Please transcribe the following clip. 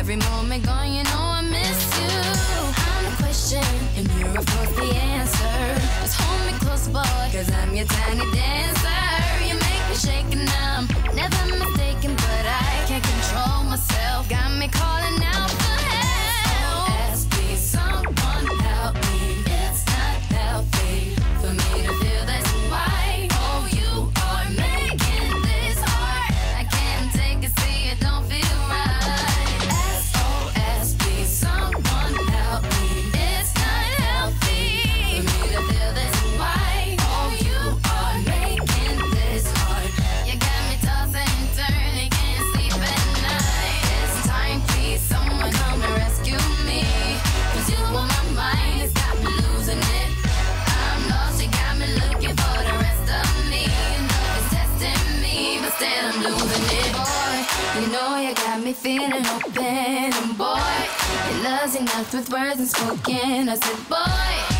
every moment gone, you know I miss you. I'm the question, and you're of course the answer. Just hold me close, boy, cause I'm your tiny dancer. You make me shake and I'm never mistaken, but I can't control myself. Got me calling out for help. SOS, please someone help me. It's not healthy for me to feel this way. Oh, you are making this hard. I can't take it, see it don't feel right. SOS, please someone help me. It's not healthy for me to feel this way. Oh, you are making this hard. You got me tossing and turning, can't sleep at night. This time, please someone come and rescue me. Cause you on my mind, it's got me losing it. I'm lost, you got me looking for the rest of me. You know it's testing me, but still I'm losing it. Boy, you know you got me feeling open. And boy, your love's enough with words unspoken. I said, boy,